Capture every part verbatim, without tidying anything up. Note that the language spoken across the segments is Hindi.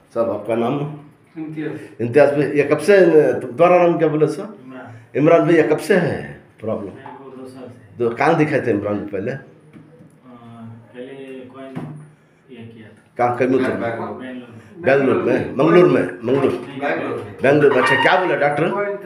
साहब आपका नाम? इम्तियाज। इम्तियाज भाई, ये कब से, तुम्हारा नाम क्या बोले सर? इमरान। इमरान भाई, ये कब से है प्रॉब्लम? मेरे को दो साल से। दो कहाँ दिखाए थे इमरान भाई पहले? पहले कोई ये किया था। कहाँ कम्यूटर में? बेंगलुरु बेंगलुरु में, मंगलुरु में, मंगलुरु बेंगलुरु में। अच्छा, क्या बोला डॉक्टर?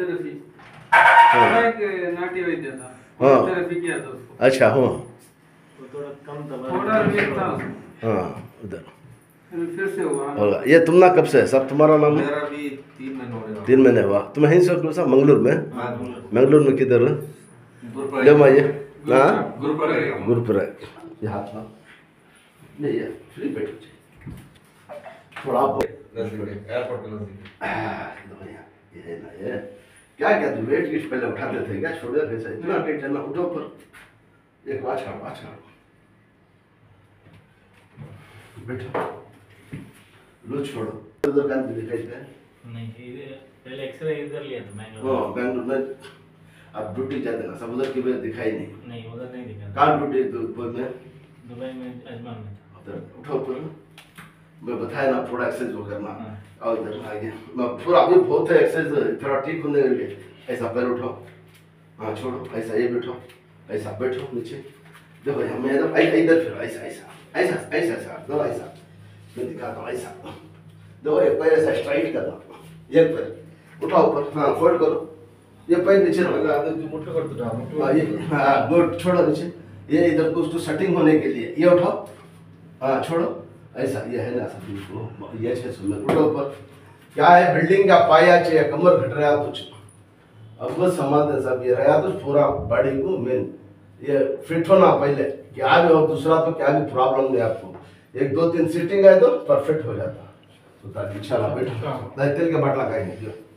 नाटी वैद्य था। हाँ। थेरेपी किया था उसको। अच्छा, हाँ तो थोड़ा कम दवा, थोड़ा वीक था। हाँ, उधर फिर से हुआ होगा। ये तुमना कब से है सब? तुम्हारा नाम? मेरा भी तीन महीने हो गए। तीन महीने हुआ। तुम यहीं से कौन सा? मंगलुरु में? मंगलुरु में किधर? ले माइए। हाँ, गुरुपुर गुरुपुर है। ये हाथ में नहीं है, फ्री बैठो थोड़ा आप एयरपोर्ट के नजदीक। ये है ना, ये क्या क्या तुम वेट किस पहले उठाते थे क्या? छोड़ दिया कैसा? इतना टेंशन ना, उठो पर एक बार छाड़ बार छाड़ बैठो, लो छोड़ो। उधर कान भी दिखाई दे नहीं, इधर पहले एक्सरे इधर लिया था मैंने। हाँ, बेंगलुरु में अब ड्यूटी जाते ना, सब उधर की वजह दिखाई नहीं। नहीं, उधर नहीं दिखा। कहाँ ड्यूटी? दुबई में? दुबई में अजमान में था। उधर उठो पर मैं बताया ना, थोड़ा एक्सरसाइज वो करना। हाँ। और इधर आगे मैं पूरा अभी बहुत है एक्सरसाइज, थोड़ा ठीक होने के लिए। ऐसा पैर उठाओ, हाँ छोड़ो, ऐसा ये बैठो, ऐसा बैठो नीचे। देखो यहाँ मैं एकदम ऐसा इधर फिर ऐसा ऐसा ऐसा ऐसा ऐसा दो ऐसा मैं दिखाता हूँ ऐसा। देखो ये पैर ऐसा स्ट्राइट करना, ये पैर उठाओ ऊपर, हाँ फोल्ड करो, ये पैर नीचे रखो। हाँ ये, हाँ गुड, छोड़ो नीचे। ये इधर को उसको सेटिंग होने के लिए ये उठाओ, हाँ छोड़ो ऐसा। ये है ना सब इसको, ये छः सौ में उठो ऊपर। क्या है, बिल्डिंग का पाया चाहिए, कमर घट रहा कुछ अब बस समाते सब। ये रहा तो पूरा बॉडी को मेन ये फिट होना पहले, क्या भी हो दूसरा तो क्या भी प्रॉब्लम नहीं आपको। एक दो तीन सीटिंग है तो परफेक्ट हो जाता। तो ताकि अच्छा ना बैठो, तेल के बाटला खाएंगे जो